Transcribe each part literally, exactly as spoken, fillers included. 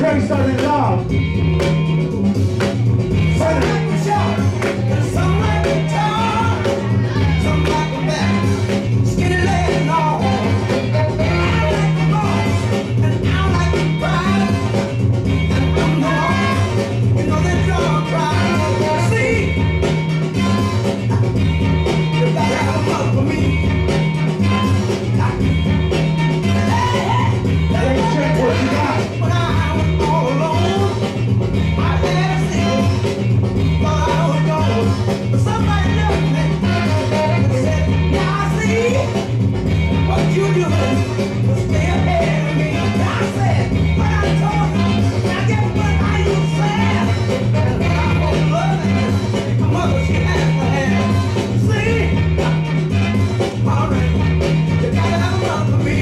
Dray started it off. Some like the shot, some like the tar, some like the back, skinny leg and all. I like the boss, and I like the pride, and I'm the one, you know that you're pride. See, you gotta have a love for me. Hey, Shank, what you got? When I was all alone, I had a single, thought I was gone. But somebody loved me and said, now I see what you doing was stay ahead of me. I said, what I told you, now get what I used to say. And when I was loving, my mother, she had my hand. See, all right, you gotta have a love for me.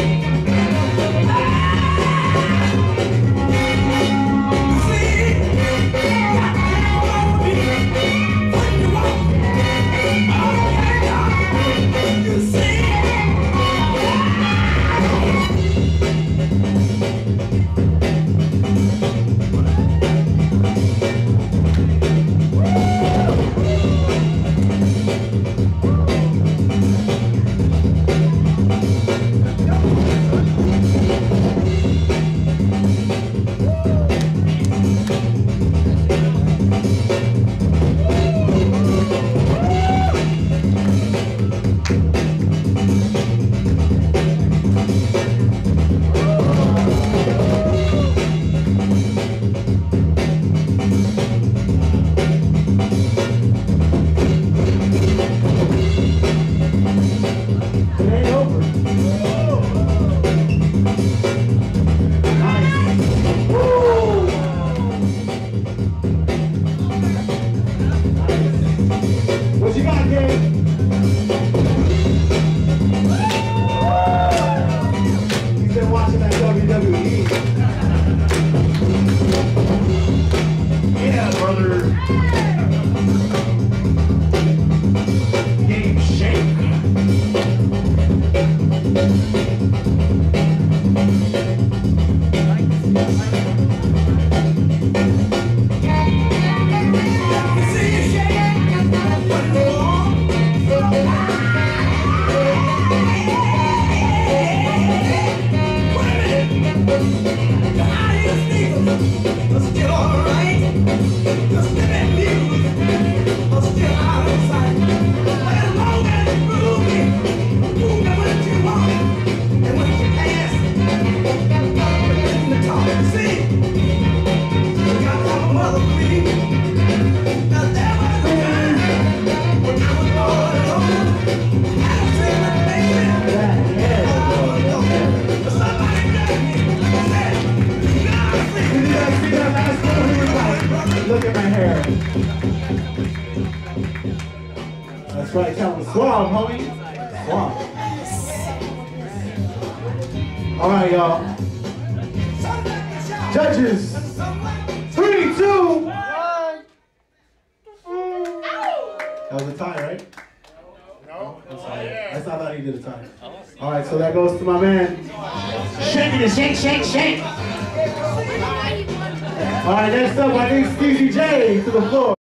What you got, Gabe? He's been watching that W W E. Yeah, brother. Game Shank. Still alright, just living music, but still out of sight. As long as it's groovy, you know what you want, and when you pass, in the talk, see, you got to have a mother for me. Now there was a time when I was all alone, I had a feeling, baby, I was alone, but somebody got me, like I said, you gotta see. Did you guys see that last one? He was like, look at my hair. That's right, tell him suave, homie. Suave. All right, y'all. Judges, three, two, one. That was a tie, right? No. I'm sorry. That's not how he did a tie. All right, so that goes to my man. Shaking it, shake, shake, shake. All right, next up, I need Stevie J to the floor.